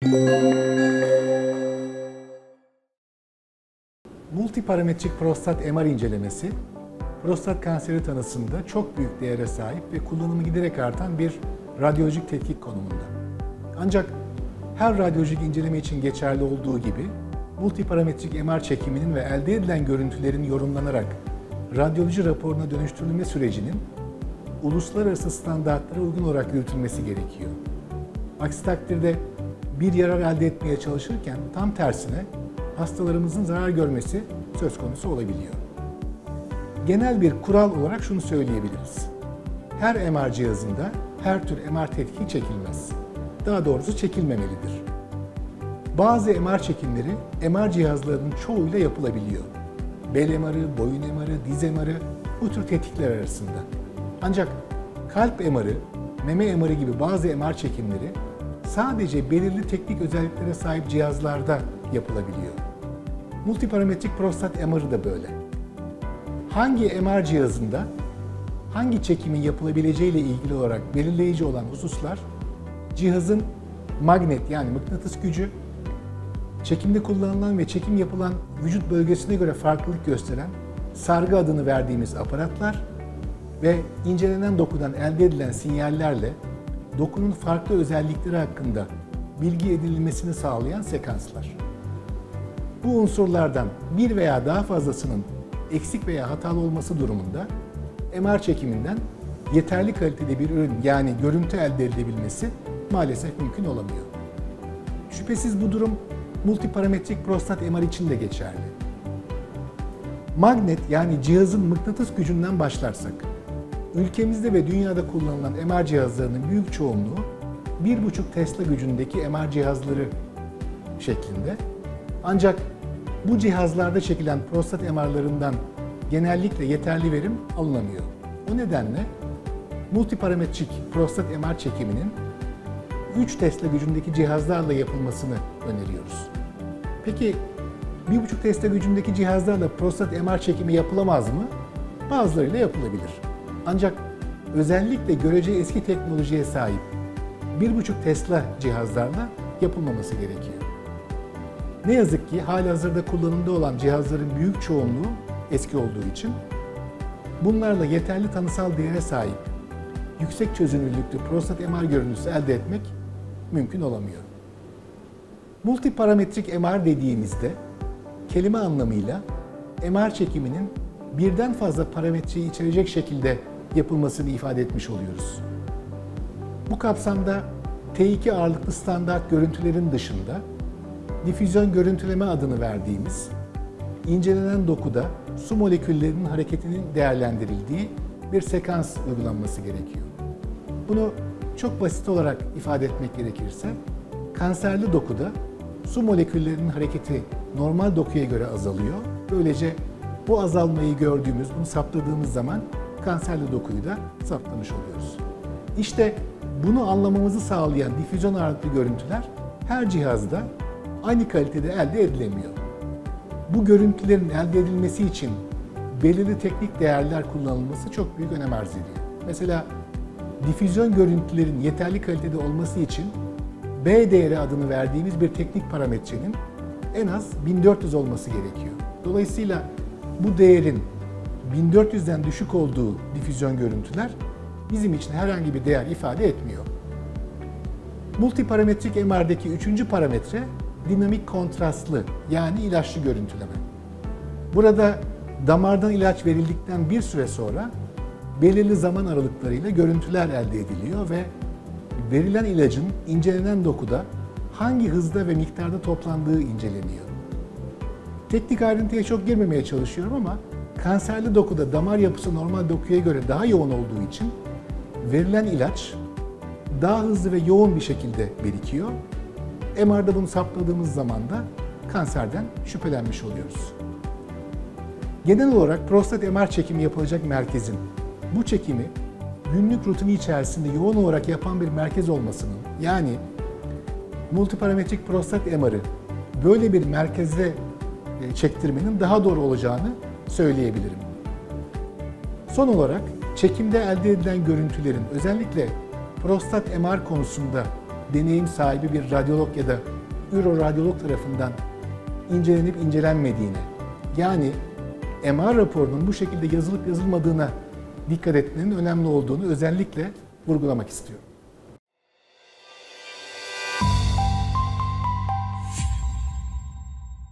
Multiparametrik prostat MR incelemesi, prostat kanseri tanısında çok büyük değere sahip ve kullanımı giderek artan bir radyolojik tetkik konumunda. Ancak her radyolojik inceleme için geçerli olduğu gibi, multiparametrik MR çekiminin ve elde edilen görüntülerin yorumlanarak radyoloji raporuna dönüştürülme sürecinin uluslararası standartlara uygun olarak yürütülmesi gerekiyor. Aksi takdirde bir yarar elde etmeye çalışırken tam tersine hastalarımızın zarar görmesi söz konusu olabiliyor. Genel bir kural olarak şunu söyleyebiliriz. Her MR cihazında her tür MR tetkiki çekilmez. Daha doğrusu çekilmemelidir. Bazı MR çekimleri MR cihazlarının çoğuyla yapılabiliyor. Bel MR'ı, boyun MR'ı, diz MR'ı bu tür tetkikler arasında. Ancak kalp MR'ı, meme MR'ı gibi bazı MR çekimleri sadece belirli teknik özelliklere sahip cihazlarda yapılabiliyor. Multiparametrik prostat MR'ı da böyle. Hangi MR cihazında hangi çekimin yapılabileceği ile ilgili olarak belirleyici olan hususlar, cihazın magnet yani mıknatıs gücü, çekimde kullanılan ve çekim yapılan vücut bölgesine göre farklılık gösteren sargı adını verdiğimiz aparatlar ve incelenen dokudan elde edilen sinyallerle dokunun farklı özellikleri hakkında bilgi edinilmesini sağlayan sekanslar. Bu unsurlardan bir veya daha fazlasının eksik veya hatalı olması durumunda MR çekiminden yeterli kalitede bir ürün yani görüntü elde edilebilmesi maalesef mümkün olamıyor. Şüphesiz bu durum multiparametrik prostat MR için de geçerli. Magnet yani cihazın mıknatıs gücünden başlarsak, ülkemizde ve dünyada kullanılan MR cihazlarının büyük çoğunluğu 1,5 Tesla gücündeki MR cihazları şeklinde. Ancak bu cihazlarda çekilen prostat MR'larından genellikle yeterli verim alınamıyor. O nedenle multiparametrik prostat MR çekiminin 3 Tesla gücündeki cihazlarla yapılmasını öneriyoruz. Peki 1,5 Tesla gücündeki cihazlarla prostat MR çekimi yapılamaz mı? Bazılarıyla yapılabilir. Ancak özellikle görece eski teknolojiye sahip 1,5 Tesla cihazlarla yapılmaması gerekiyor. Ne yazık ki halihazırda kullanımda olan cihazların büyük çoğunluğu eski olduğu için bunlarla yeterli tanısal değere sahip yüksek çözünürlüklü prostat MR görüntüsü elde etmek mümkün olamıyor. Multiparametrik MR dediğimizde kelime anlamıyla MR çekiminin birden fazla parametreyi içerecek şekilde yapılmasını ifade etmiş oluyoruz. Bu kapsamda T2 ağırlıklı standart görüntülerin dışında difüzyon görüntüleme adını verdiğimiz, incelenen dokuda su moleküllerinin hareketinin değerlendirildiği bir sekans uygulanması gerekiyor. Bunu çok basit olarak ifade etmek gerekirse, kanserli dokuda su moleküllerinin hareketi normal dokuya göre azalıyor. Böylece bu azalmayı gördüğümüz, bunu saptadığımız zaman kanserli dokuyu da saptamış oluyoruz. İşte bunu anlamamızı sağlayan difüzyon ağırlıklı görüntüler her cihazda aynı kalitede elde edilemiyor. Bu görüntülerin elde edilmesi için belirli teknik değerler kullanılması çok büyük önem arz ediyor. Mesela difüzyon görüntülerin yeterli kalitede olması için B değeri adını verdiğimiz bir teknik parametrenin en az 1400 olması gerekiyor. Dolayısıyla bu değerin 1400'den düşük olduğu difüzyon görüntüler bizim için herhangi bir değer ifade etmiyor. Multiparametrik MR'deki üçüncü parametre dinamik kontrastlı yani ilaçlı görüntüleme. Burada damardan ilaç verildikten bir süre sonra belirli zaman aralıklarıyla görüntüler elde ediliyor ve verilen ilacın incelenen dokuda hangi hızda ve miktarda toplandığı inceleniyor. Teknik ayrıntıya çok girmemeye çalışıyorum ama kanserli dokuda damar yapısı normal dokuya göre daha yoğun olduğu için verilen ilaç daha hızlı ve yoğun bir şekilde birikiyor. MR'da bunu saptadığımız zaman da kanserden şüphelenmiş oluyoruz. Genel olarak prostat MR çekimi yapılacak merkezin bu çekimi günlük rutini içerisinde yoğun olarak yapan bir merkez olmasının, yani multiparametrik prostat MR'ı böyle bir merkezde çektirmenin daha doğru olacağını söyleyebilirim. Son olarak çekimde elde edilen görüntülerin özellikle prostat MR konusunda deneyim sahibi bir radyolog ya da üroradyolog tarafından incelenip incelenmediğine, yani MR raporunun bu şekilde yazılıp yazılmadığına dikkat etmenin önemli olduğunu özellikle vurgulamak istiyorum.